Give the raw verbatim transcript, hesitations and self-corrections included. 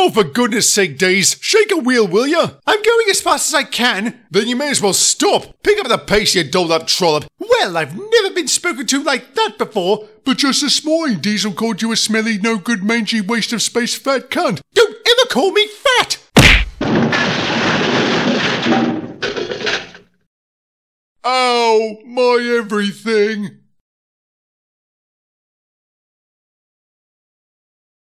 Oh, for goodness sake, Days, shake a wheel, will ya? I'm going as fast as I can. Then you may as well stop. Pick up the pace, you dolled-up trollop. Well, I've never been spoken to like that before. But just this morning, Diesel called you a smelly, no-good, mangy waste of space fat cunt. Don't ever call me fat! Ow, my everything.